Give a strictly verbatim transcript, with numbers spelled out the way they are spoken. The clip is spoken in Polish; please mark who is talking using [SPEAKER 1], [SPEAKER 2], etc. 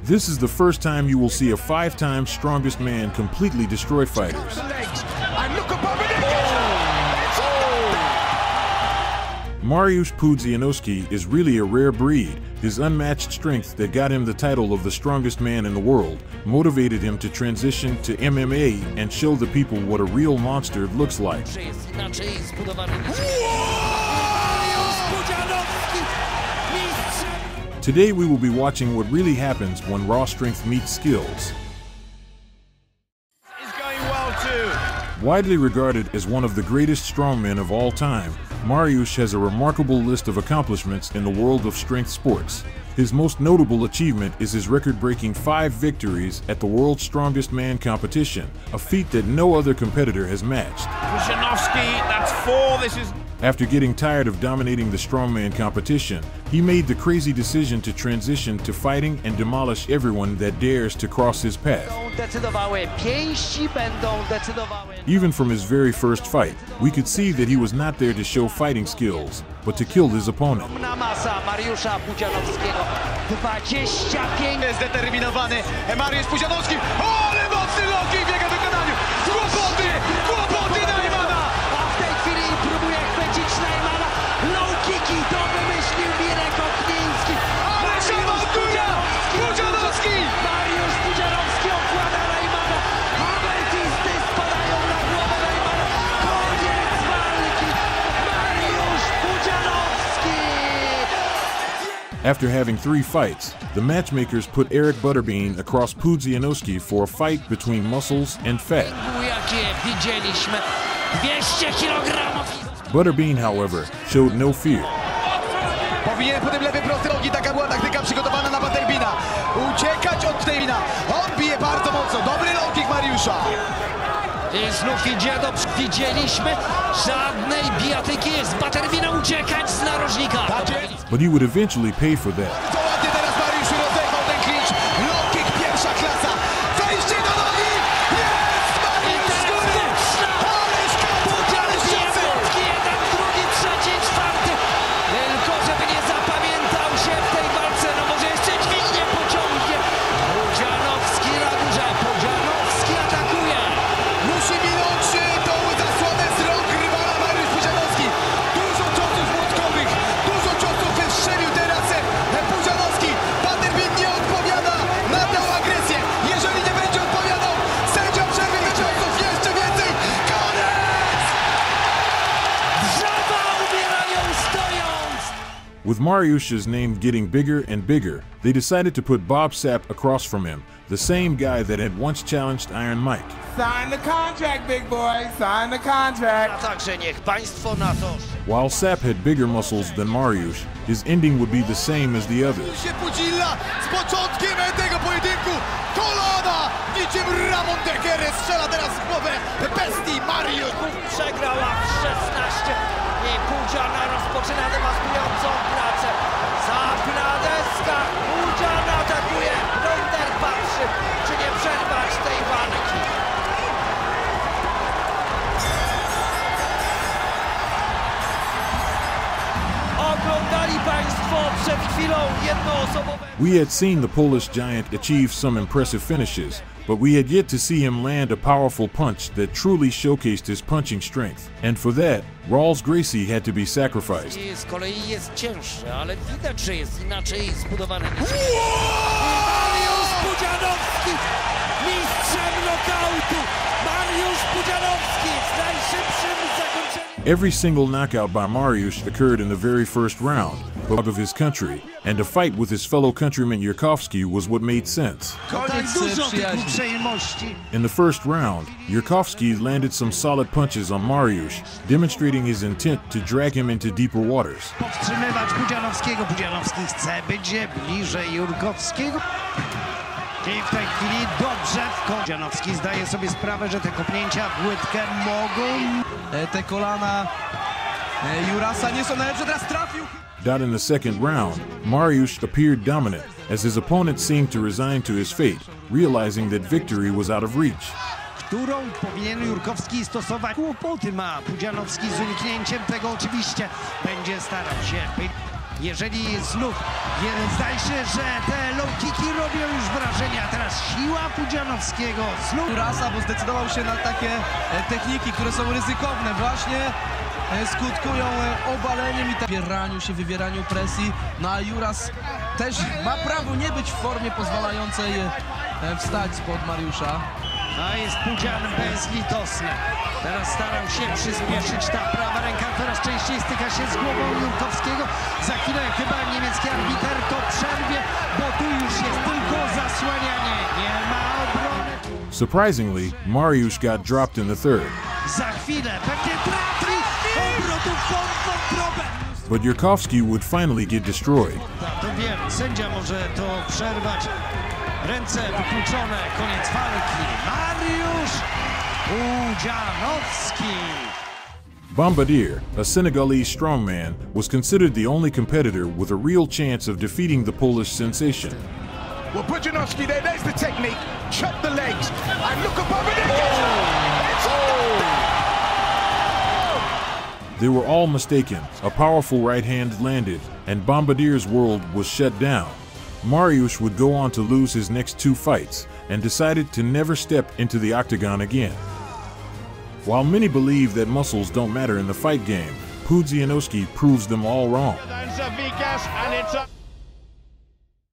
[SPEAKER 1] This is the first time you will see a five times strongest man completely destroy fighters. Mariusz Pudzianowski is really a rare breed. His unmatched strength that got him the title of the strongest man in the world motivated him to transition to M M A and show the people what a real monster looks like. Today we will be watching what really happens when raw strength meets skills. Widely regarded as one of the greatest strongmen of all time, Mariusz has a remarkable list of accomplishments in the world of strength sports. His most notable achievement is his record-breaking five victories at the World's Strongest Man competition, a feat that no other competitor has matched.
[SPEAKER 2] Pudzianowski, that's four. This is...
[SPEAKER 1] After getting tired of dominating the strongman competition, he made the crazy decision to transition to fighting and demolish everyone that dares to cross his path. Even from his very first fight, we could see that he was not there to show fighting skills, but to kill his opponent.
[SPEAKER 2] Zdeterminowany Mariusz Pudzianowski. Ale mocny low kick w jego wykonaniu. Kłopoty, kłopoty Najmana.
[SPEAKER 3] A w tej chwili próbuje chwycić Najmana. Low kicki to wymyślił Mirek Okniński.
[SPEAKER 2] Ale szamotuje Pudzianowski.
[SPEAKER 3] Mariusz Pudzianowski okłada Najmana. Ametisty spadają na głowę Najmana. Koniec walki. Mariusz Pudzianowski.
[SPEAKER 1] After having three fights, the matchmakers put Eric Butterbean across Pudzianowski for a fight between muscles and fat. Butterbean, however, showed no fear.
[SPEAKER 2] Powinien po tym lewy prosty nogi, taka była taktyka przygotowana na Butterbeana. Uciekać od Butterbeana. On bije bardzo mocno. Dobry low kick Mariusza.
[SPEAKER 3] I znów idzie do... Widzieliśmy żadnej bijatyki. Z Butterbeana uciekać z narożnika.
[SPEAKER 1] But he would eventually pay for that.
[SPEAKER 2] To ładnie teraz Mariusz rozerwał ten clinch. Low kick pierwsza klasa. Wejście do nogi. Jest Mariusz z góry. Ależ kaputalny
[SPEAKER 3] jeden, drugi, trzeci, czwarty. Tylko żeby nie zapamiętał się w tej walce. No może jeszcze dźwignię pociągnie. Pudzianowski na górze. Pudzianowski atakuje.
[SPEAKER 2] Musi minąć tą zasłonę z rąk rywala Mariusz Pudzianowski. Dużo ciosów młotkowych, dużo ciosów wystrzelił teraz Pudzianowski. Butterbean nie odpowiada na tę agresję. Jeżeli nie będzie odpowiadał, sędzia przerwie do ciosów. Jeszcze więcej. Koniec!
[SPEAKER 3] Drzewa umierają stojąc.
[SPEAKER 1] With Mariusz's name getting bigger and bigger, they decided to put Bob Sapp across from him, the same guy that had once challenged Iron Mike.
[SPEAKER 4] Sign the contract, big boy. Sign the contract.
[SPEAKER 3] Także niech państwo na to.
[SPEAKER 1] While Sapp had bigger muscles than Mariusz, his ending would be the same as the others.
[SPEAKER 2] się Pudzilla z początkiem tego pojedynku. Kolana niczym Ramon Dekery strzela teraz w głowę bestii Mariusz.
[SPEAKER 3] Przegrał lat szesnaście i Pudziana rozpoczyna dewastującą pracę. Sapp na deskach. Pudziana atakuje. Wonder patrzy, czy nie przerwać tej walki. Oglądali państwo przed chwilą jednoosobowe.
[SPEAKER 1] We had seen the Polish giant achieve some impressive finishes, but we had yet to see him land a powerful punch that truly showcased his punching strength. And for that, Rolls Gracie had to be sacrificed.
[SPEAKER 3] Z kolei jest cięższy, ale widać, że jest inaczej zbudowany. Mariusz Pudzianowski, mistrzem nokautu. Mariusz Pudzianowski z najszybszym zakończeniem.
[SPEAKER 1] Every single knockout by Mariusz occurred in the very first round, but of his country, and a fight with his fellow countryman Yurkowski was what made sense. In the first round, Yurkowski landed some solid punches on Mariusz, demonstrating his intent to drag him into deeper waters.
[SPEAKER 5] Powstrzymywać Pudzianowskiego. Pudzianowski chce być bliżej Jurkowskiego. I w tej chwili dobrze Pudzianowski zdaje sobie sprawę, że te kopnięcia w łydkę mogą.
[SPEAKER 4] Te kolana Jurasa nie są najlepsze, teraz trafił.
[SPEAKER 1] Not in the second round, Mariusz appeared dominant as his opponent seemed to resign to his fate, realizing that victory was out of reach.
[SPEAKER 5] Którą powinien Jurkowski stosować? Kłopoty ma Pudzianowski z uniknięciem tego, oczywiście będzie starał się być. Jeżeli znów jeden, zdaje się, że te low kicki robią już wrażenie, a teraz siła Pudzianowskiego znów.
[SPEAKER 4] Jurasa, bo zdecydował się na takie e, techniki, które są ryzykowne, właśnie e, skutkują e, obaleniem i wywieraniu się, wywieraniu presji. No a Juras też ma prawo nie być w formie pozwalającej e, wstać spod Mariusza.
[SPEAKER 5] A jest Pudzian bezlitosny. Teraz starał się przyspieszyć, ta prawa ręka coraz częściej styka się z głową Jurkowskiego. Za chwilę chyba niemiecki arbiter to przerwie, bo tu już jest tylko zasłanianie. Nie ma obrony.
[SPEAKER 1] Surprisingly, Mariusz got dropped in the third,
[SPEAKER 5] Za chwilę pewnie trafi obrotów wątrobę.
[SPEAKER 1] but Jurkowski would finally get destroyed.
[SPEAKER 5] To wiem, sędzia może to przerwać. Ręce wykluczone, koniec walki. Mariusz Pudzianowski.
[SPEAKER 1] Bombardier, a Senegalese strongman, was considered the only competitor with a real chance of defeating the Polish sensation.
[SPEAKER 2] Well, Pudzianowski there, there's the technique. Chop the legs. And look above it. It's
[SPEAKER 1] They were all mistaken. A powerful right hand landed, and Bombardier's world was shut down. Mariusz would go on to lose his next two fights and decided to never step into the octagon again. While many believe that muscles don't matter in the fight game, Pudzianowski proves them all wrong.
[SPEAKER 2] Vigas, and it's up.